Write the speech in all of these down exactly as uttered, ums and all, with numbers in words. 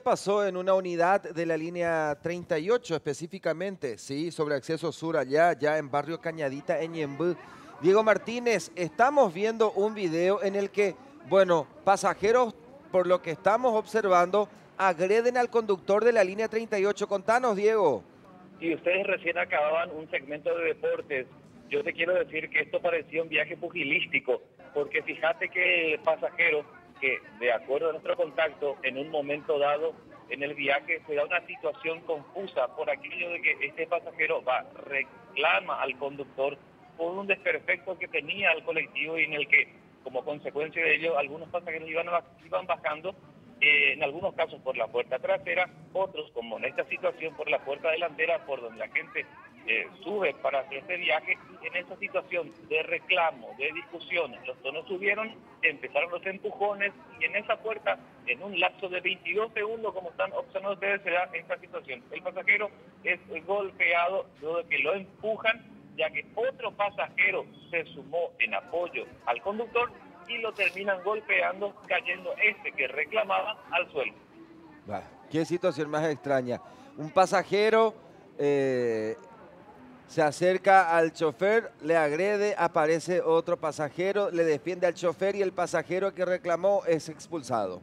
pasó en una unidad de la línea treinta y ocho específicamente, sí, sobre acceso sur allá, ya en barrio Cañadita, en Ñemby. Diego Martínez, estamos viendo un video en el que, bueno, pasajeros, por lo que estamos observando, agreden al conductor de la línea treinta y ocho. Contanos, Diego. Y ustedes recién acababan un segmento de deportes. Yo te quiero decir que esto parecía un viaje pugilístico, porque fíjate que el pasajero, que de acuerdo a nuestro contacto, en un momento dado en el viaje se da una situación confusa por aquello de que este pasajero va, reclama al conductor por un desperfecto que tenía al colectivo y en el que, como consecuencia de ello, algunos pasajeros iban, iban bajando, eh, en algunos casos por la puerta trasera, otros, como en esta situación, por la puerta delantera, por donde la gente eh, sube para hacer este viaje. Y en esa situación de reclamo, de discusiones, los tonos subieron, empezaron los empujones y en esa puerta, en un lapso de veintidós segundos, como están observando ustedes, se da esta situación. El pasajero es golpeado luego de que lo empujan, ya que otro pasajero se sumó en apoyo al conductor y lo terminan golpeando, cayendo este que reclamaba al suelo. Bah, qué situación más extraña. Un pasajero eh, se acerca al chofer, le agrede, aparece otro pasajero, le defiende al chofer y el pasajero que reclamó es expulsado.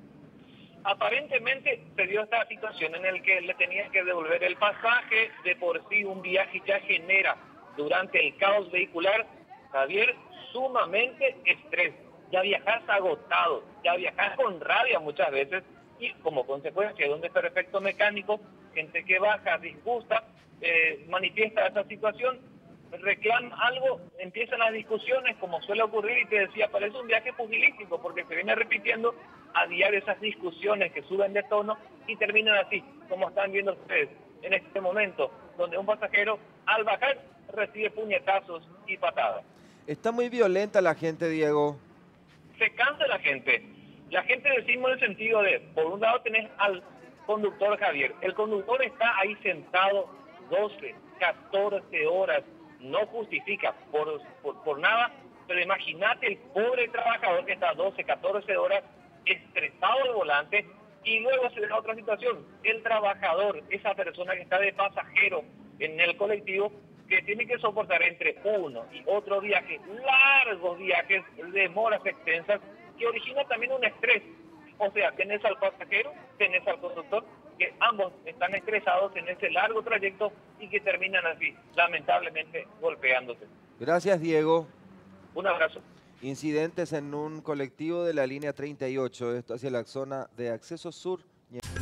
Aparentemente se dio esta situación en la que le tenían que devolver el pasaje. De por sí un viaje ya genera durante el caos vehicular, Javier, sumamente estrés. Ya viajas agotado, ya viajas con rabia muchas veces y como consecuencia de un desperfecto mecánico, gente que baja, disgusta, eh, manifiesta esa situación, reclama algo, empiezan las discusiones como suele ocurrir y te decía, parece un viaje pugilístico porque se viene repitiendo a diario esas discusiones que suben de tono y terminan así, como están viendo ustedes en este momento, donde un pasajero al bajar recibe puñetazos y patadas. Está muy violenta la gente, Diego. Se cansa la gente. La gente decimos en el sentido de, por un lado tenés al conductor Javier, el conductor está ahí sentado doce, catorce horas, no justifica por, por, por nada, pero imagínate el pobre trabajador que está doce, catorce horas estresado al volante y luego se da otra situación, el trabajador, esa persona que está de pasajero en el colectivo, que tiene que soportar entre uno y otro viaje, largos viajes, demoras extensas, que origina también un estrés. O sea, tenés al pasajero, tenés al conductor, que ambos están estresados en ese largo trayecto y que terminan así, lamentablemente, golpeándose. Gracias, Diego. Un abrazo. Incidentes en un colectivo de la línea treinta y ocho, esto hacia la zona de acceso sur.